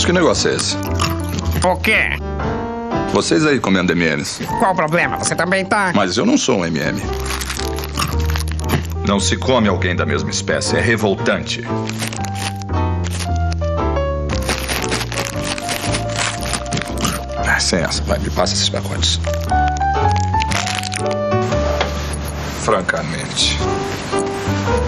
Mas que negócio é esse? O quê? Vocês aí comendo M&M's. Qual o problema? Você também tá? Mas eu não sou um M&M. Não se come alguém da mesma espécie. É revoltante. Sem essa, pai. Me passa esses pacotes. Francamente.